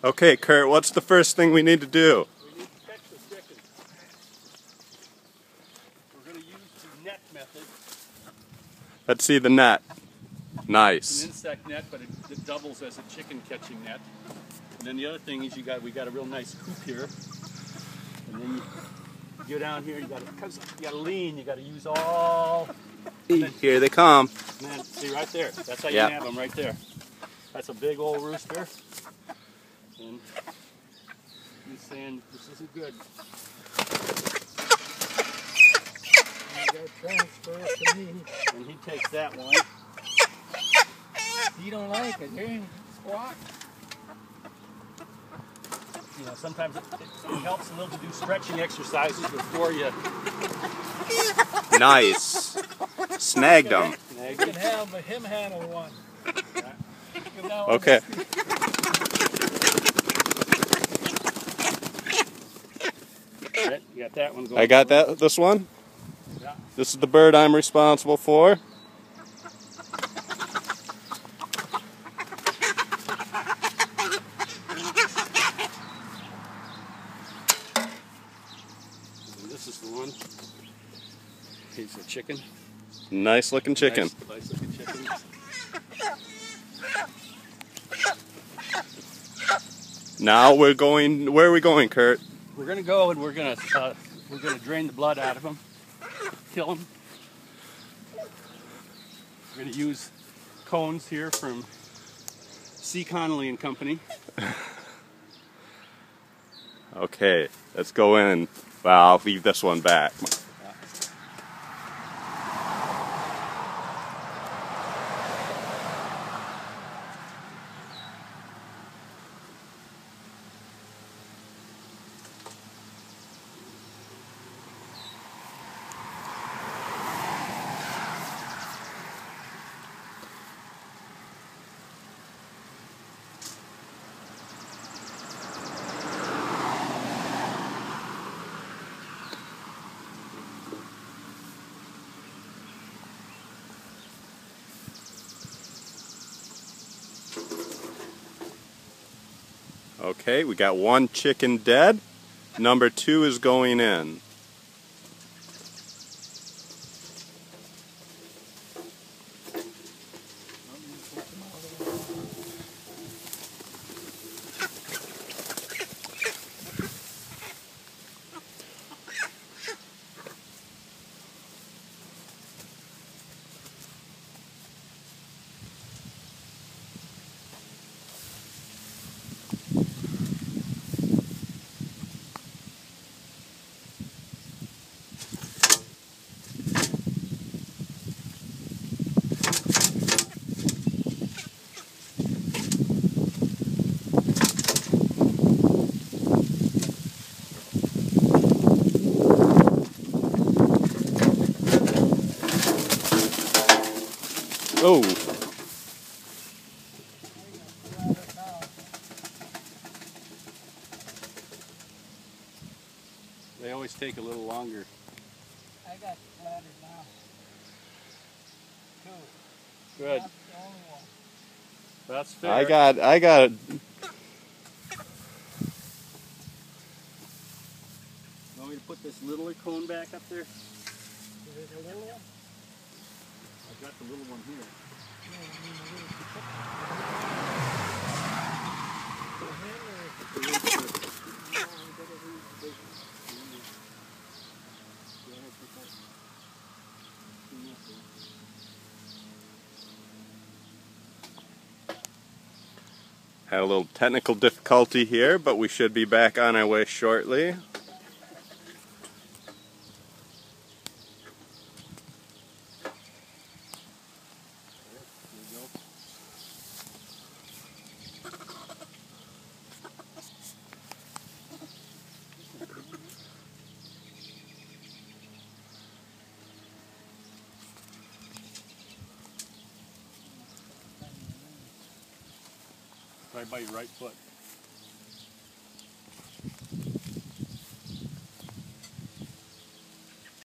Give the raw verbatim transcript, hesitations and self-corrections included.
Okay, Kurt, what's the first thing we need to do? We need to catch the chickens. We're going to use the net method. Let's see the net. It's Nice. an insect net, but it, it doubles as a chicken catching net. And then the other thing is you got we got a real nice coop here. And then you go down here, you got to you got to lean, you got to use all. Here they come. Man, see right there. That's how you Yep. nab them right there. That's a big old rooster. And he's saying this isn't good. You gotta transfer it to me. And he takes that one. You don't like it, do you? Squawk. You know, sometimes it, it helps a little to do stretching exercises before you Nice. Snagged them. You can have him handle one. Okay. Right, you got that one going. I got that. This one? Yeah. This is the bird I'm responsible for. And this is the one. He's a chicken. Nice looking chicken. Nice, nice looking chicken. Now we're going, where are we going, Kurt? We're gonna go and we're gonna uh, we're gonna drain the blood out of him, kill him. We're gonna use cones here from C. Connolly and Company. Okay, let's go in. Well, I'll leave this one back. Okay, we got one chicken dead. Number two is going in. Oh. They always take a little longer. I got bladders now. Two. Good. That's the only one. That's fair. I got, I got, You want me to put this littler cone back up there? Is it a little one? I've got the little one here. No, I mean a little too For him or no, I gotta read the had a little technical difficulty here, but we should be back on our way shortly. Right by your right foot.